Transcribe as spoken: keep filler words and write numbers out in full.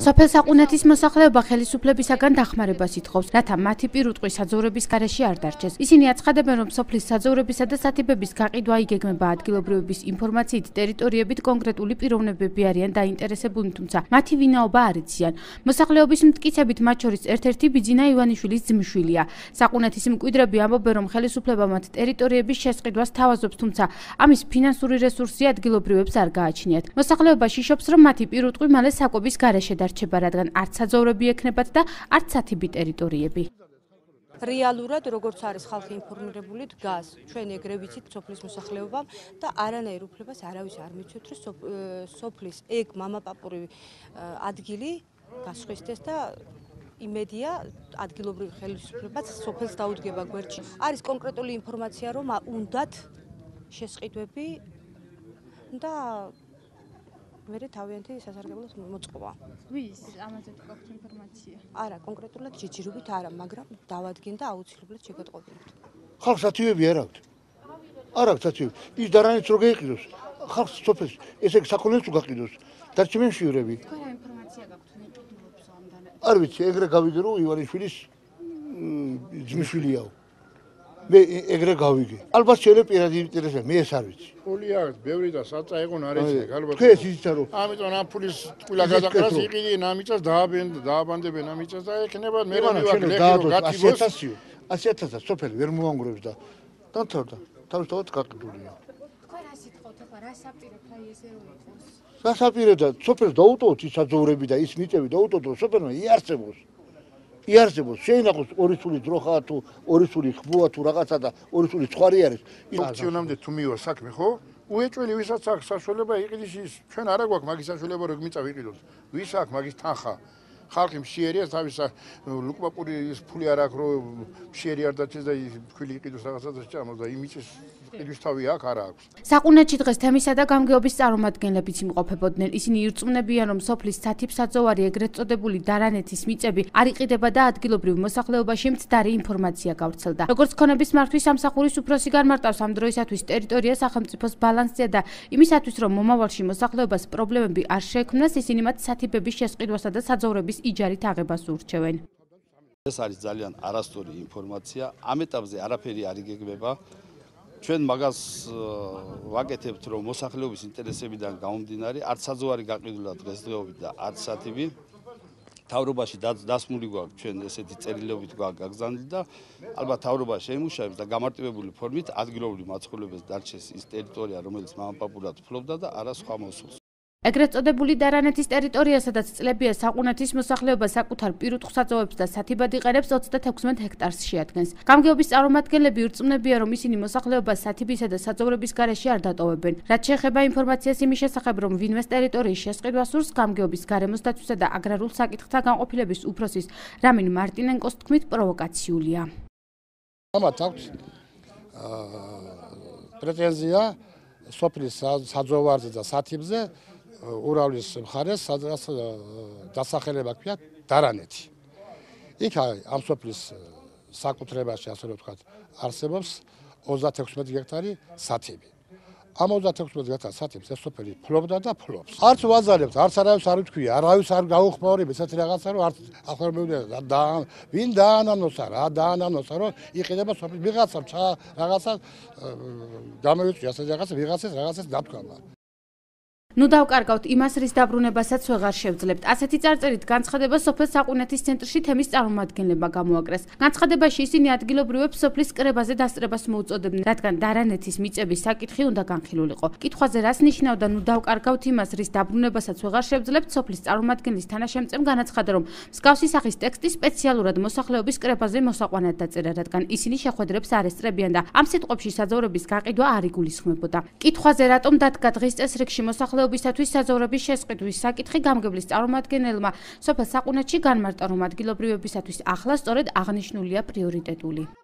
სოფელ საყუნეთის მოსახლეობა ხელისუფლებისაგან დახმარებას ითხოვს, რათა მათი პირუტყვი საძოვრების გარეშე არ დარჩეს. ისინი აცხადებენ, რომ სოფლის საძოვრებისა და სათიბების გაყიდვა იგეგმება ადგილობრივების ინფორმაციით ტერიტორიებით კონკრეტული პიროვნებები არიან დაინტერესებულნი, თუმცა მათი ვინაობა არ იციან. მოსახლეობის მტკიცებით მათ შორის ერთ-ერთი ბიძინა ივანიშვილის ძმისშვილია. საყუნეთის მკვიდრები ამბობენ, რომ ხელისუფლება მათ ტერიტორიების შესყიდვას თავაზობს, თუმცა ამის ფინანსური რესურსი ადგილობრივებს არ გააჩნიათ. მოსახლეობა შიშობს, რომ მათი პირუტყვი მალე საკვების გარეშე დარჩება, რადგან არც საძოვრები ექნებათ და არც სათიბი ტერიტორიები. რეალურად როგორც არის ხალხი ინფორმირებული დგას, ჩვენ ეგრე ვიცით სოფლის მოსახლეობამ და არანაირ უფლებას არავის არ მიცვით, რომ სოფლის ეგ მამაპაპური ადგილი გასხვისდეს და იმედია ადგილობრივი ხელისუფლებაც სოფელს დაუდგება გვერდში. არის კონკრეტული ინფორმაცია, რომ უნდათ შესყიდვები და მერე თავიანთი სასარგებლო მოწყობა. ვის ამაზე გაქვთ ინფორმაცია? არა, კონკრეტულად ჯიჯირობით არა, მაგრამ დავადგენ და აუცილებლად შეგატყობინებთ. ხალხს სათიბები არ აქვს. არ აქვს სათიბები. ის დარანიც რო გაიყიდოს, ხალხს სოფელს ესე საყუნეთს უგაყიდოს. დარჩემენ შივრები. თქვენ რა ინფორმაცია გაქვთ ნეკიდულობს ამდან? არ ვიცი, ეგრე გავიგე რომ ივანიშვილის ძმისშვილიაო. მე ეგრე გავიგე. ალბათ შეიძლება პირადი ინტერესია, მე ეს არ vicი. ფული აქვს, ბევრი და საწა იყო ნარეცი, ალბათ. თქვენ იცით რომ ამიტომ ამ ფულის ტყუილა გადაყრას იყიდნენ ამიწას დააბანდებენ ამიწას და ეკნება მე რომ მივაკ ლექი გათიბოს ასი ათასი სოფელი ვერ მოანგრევს და დამთავრდა. თავისთავად გაყიდულია. თქვენ რა სიტყვით ახლა რა საპირებთ აი ესე რომ იყოს? რა საპირებდა სოფელს დაუტოვოთ ის საძოვრები და ის მიწები დაუტოვოთ რომ სოფელმა იარსებოს. იარსებოს, შეინახოს ორი სული ძროხაა თუ ორი სული ხბოა თუ რაღაცა და ორი სული ცხარი არის. ფუნქციონამდე თუ მივა საქმე, ხო? უეჭველი ვისაც აქვს საშუალება იყიდის ის. ჩვენ არა გვაქვს მაგის საშუალება რომ მიწა ვიყიდოთ. ვის აქვს მაგის თანხა? ხალხი მშიერია თავის ლუკმაპური ის ფული არ აქვს რომ მშიერი არ დაჩეს და თქვილი იყიდოს რაღაცა და ჭამოს და იმიწის ყიდვის თავი აქვს არა აქვს. საყუნეთში დღეს თემისა და გამგეობის წარმომადგენლებიც იმყოფებოდნენ. ისინი ირწმუნებიან, რომ სოფლის სათიბ-საძოვარი ეგრეთ წოდებული დარანეთის მიწები არ იყიდება და ადგილობრივ მოსახლეობაში მცდარი ინფორმაცია გავრცელდა. როგორც ქონების მართვის სამსახურის უფროსი განმარტავს, ამ დროისათვის ტერიტორია სახელმწიფოს ბალანსზეა და იმისათვის, რომ მომავალში მოსახლეობას პრობლემები არ შეექმნას, ისინი მათ სათიბების შესყიდვასა და საძოვრების იჯარით აღებას ურჩევენ. ეს არის ძალიან არასწორი ინფორმაცია. ამ ეტაპზე არაფერი არ იგეგმება. ჩვენ მაგას ვაკეთებთ, რომ მოსახლეობის ინტერესებიდან გამომდინარე, არც საძოვარი გაყიდულა დღესდღეობით და არც სათიბი. თავრობაში დასმული გვაქვს ჩვენ ესეთი წერილობით გვაქვს გაგზავნილი და ალბათ თავრობა შეიმუშავებს და გამარტივებული ფორმით ადგილობრივ მაცხოვრებელს დარჩეს ის ტერიტორია, რომელიც მამაპაპურად ფლობდა და არა სხვა მოსულს. ეგრეთ წოდებული დარანეთის ტერიტორია, სადაც წლებია საყუნეთის მოსახლეობა საკუთარ პირუტყვ საძოვებს და სათიბად იყენებს ოცდათექვსმეტ ჰექტარს შეადგენს. გამგეობის წარმომადგენლები ირწმუნებიან, რომ ისინი მოსახლეობას სათიბისა და საძოვრების გარეშე არ დატოვებენ. რაც შეეხება ინფორმაციას იმის შესახებ, რომ ვინმეს ტერიტორიის შესყიდვა სურს, გამგეობის გარემოს დაცვისა და აგრარულ საკითხთა განყოფილების უფროსის რამინ მარტინენკოს თქმით პროვოკაციულია. ამათ აქვს პრეტენზია სოფლის საძოვარზე და სათიბზე ურავლის მხარეს, სადაც დასახელება ქვია დარანეთი. იქ ამ სოფლის საკუთრებაში, ასე რომ ვთქვათ, არსებობს ოცდათექვსმეტ ჰექტარი სათიბი. ამ ოცდათექვსმეტ ჰექტარ სათიბს ეს სოფელი ფლობდა და ფლობს. არც ვაზარებთ, არც არავის არ ვთქვია, არავის არ გაუხმაურებ ესეთი რაღაცა, რომ არც ახლა მივიდა და ვინ დაანანოსა, რა დაანანოსა, რომ იყიდება სოფლის ვიღაცამ რაღაცა გამოვიწვია ასეთი რაღაცა, ვიღაცას რაღაცას დათქვა. ნუ დავკარგავთ იმას, რის დაბრუნებასაც ვეღარ შევძლებთ. ასეთი წარწერით განცხადება სოფელ საყუნეთის ცენტრში თემის წარმომადგენლებმა გამოაკრეს. განცხადებაში ისინი ადგილობრივებს სოფლის კრებაზე დასწრებას მოუწოდებდნენ, რადგან დარანეთის მიწების საკითხი უნდა განხილულიყო. კითხვაზე რას ნიშნავდა ნუ დავკარგავთ იმას, რის დაბრუნებასაც ვეღარ შევძლებთ, სოფლის წარმომადგენლის თანაშემწემ განაცხადა, რომ მსგავსი სახის ტექსტი სპეციალურად მოსახლეობის კრებაზე მოსაყვანად დაწერა, რადგან ისინი შეხვედრებს არ ესწრებიან და ამ სიტყვებში საძოვრების გაყიდვა არ იგულისხმებოდა. კითხვაზე რატომ დადგა დღის წესრიგში მოსახლეობის ობისათვის საძოვრების შესყიდვის საკითხი გამგებლის წარმომადგენელმა სოფელ საყუნეთში განმარტა, რომ ადგილობრივებისათვის ახლა სწორედ აღნიშნულია პრიორიტეტული.